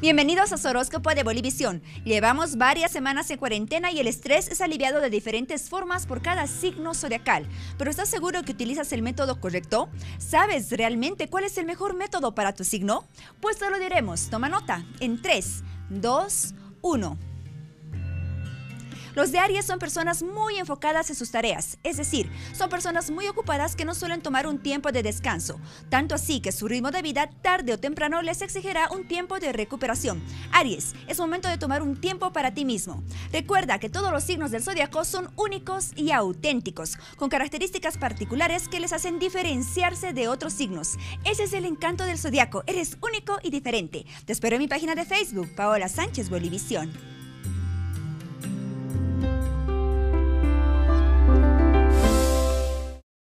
Bienvenidos a su horóscopo de Bolivisión. Llevamos varias semanas en cuarentena y el estrés es aliviado de diferentes formas por cada signo zodiacal. ¿Pero estás seguro que utilizas el método correcto? ¿Sabes realmente cuál es el mejor método para tu signo? Pues te lo diremos. Toma nota. En 3, 2, 1. Los de Aries son personas muy enfocadas en sus tareas, es decir, son personas muy ocupadas que no suelen tomar un tiempo de descanso, tanto así que su ritmo de vida tarde o temprano les exigirá un tiempo de recuperación. Aries, es momento de tomar un tiempo para ti mismo. Recuerda que todos los signos del zodiaco son únicos y auténticos, con características particulares que les hacen diferenciarse de otros signos. Ese es el encanto del zodiaco, eres único y diferente. Te espero en mi página de Facebook, Paola Sánchez Bolivisión.